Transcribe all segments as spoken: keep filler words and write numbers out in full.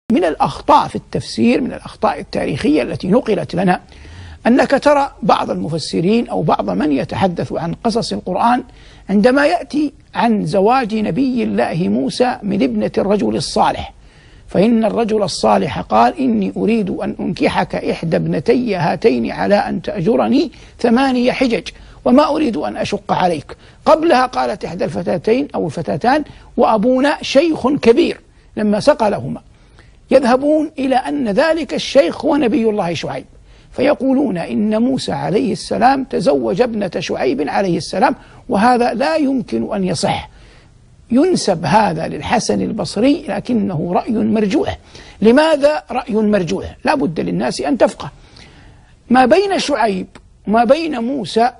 من الأخطاء في التفسير، من الأخطاء التاريخية التي نقلت لنا، أنك ترى بعض المفسرين أو بعض من يتحدث عن قصص القرآن عندما يأتي عن زواج نبي الله موسى من ابنة الرجل الصالح، فإن الرجل الصالح قال: إني أريد أن أنكحك إحدى ابنتي هاتين على أن تأجرني ثماني حجج وما أريد أن أشق عليك. قبلها قالت إحدى الفتاتين أو الفتاتان: وأبونا شيخ كبير، لما سقى لهما. يذهبون إلى أن ذلك الشيخ هو نبي الله شعيب، فيقولون إن موسى عليه السلام تزوج ابنة شعيب عليه السلام، وهذا لا يمكن أن يصح. ينسب هذا للحسن البصري لكنه رأي مرجوح. لماذا رأي مرجوح؟ لا بد للناس أن تفقه. ما بين شعيب وما بين موسى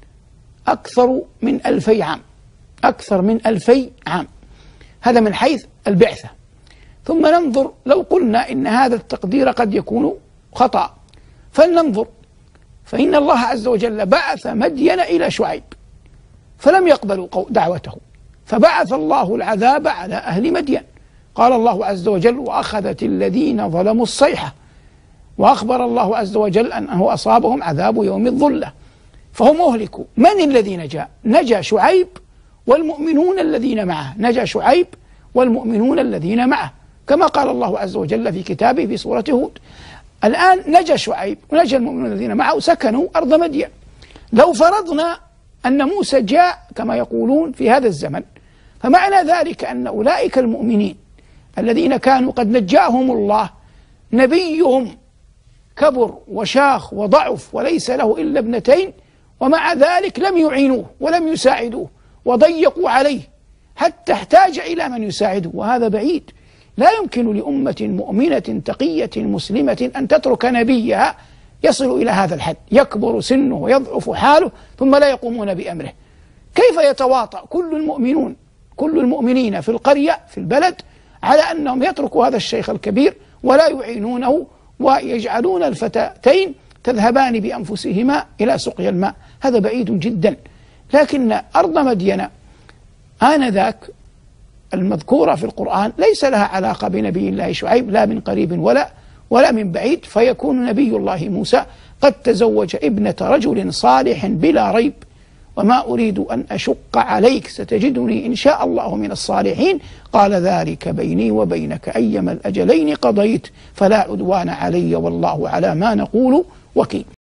أكثر من ألفي عام، أكثر من ألفي عام، هذا من حيث البعثة. ثم ننظر، لو قلنا إن هذا التقدير قد يكون خطأ فلننظر، فإن الله عز وجل بعث مدين إلى شعيب فلم يقبلوا دعوته، فبعث الله العذاب على أهل مدين. قال الله عز وجل: وأخذت الذين ظلموا الصيحة، وأخبر الله عز وجل أنه أصابهم عذاب يوم الظلة، فهم أهلكوا. من الذي نجا؟ نجا شعيب والمؤمنون الذين معه، نجا شعيب والمؤمنون الذين معه، كما قال الله عز وجل في كتابه في سورة هود. الآن نجا شعيب ونجا المؤمنون الذين معه، سكنوا أرض مدين. لو فرضنا أن موسى جاء كما يقولون في هذا الزمن، فمعنى ذلك أن أولئك المؤمنين الذين كانوا قد نجاهم الله، نبيهم كبر وشاخ وضعف وليس له إلا ابنتين، ومع ذلك لم يعينوه ولم يساعدوه وضيقوا عليه حتى احتاج إلى من يساعده، وهذا بعيد. لا يمكن لأمة مؤمنة تقية مسلمة أن تترك نبيها يصل إلى هذا الحد، يكبر سنه ويضعف حاله ثم لا يقومون بأمره. كيف يتواطأ كل المؤمنون كل المؤمنين في القرية في البلد على أنهم يتركوا هذا الشيخ الكبير ولا يعينونه، ويجعلون الفتاتين تذهبان بأنفسهما إلى سقي الماء؟ هذا بعيد جدا. لكن أرض مدين آنذاك المذكورة في القرآن ليس لها علاقة بنبي الله شعيب، لا من قريب ولا ولا من بعيد، فيكون نبي الله موسى قد تزوج ابنة رجل صالح بلا ريب. وما أريد أن أشق عليك ستجدني إن شاء الله من الصالحين. قال: ذلك بيني وبينك أيما الأجلين قضيت فلا عدوان علي والله على ما نقول وكيل.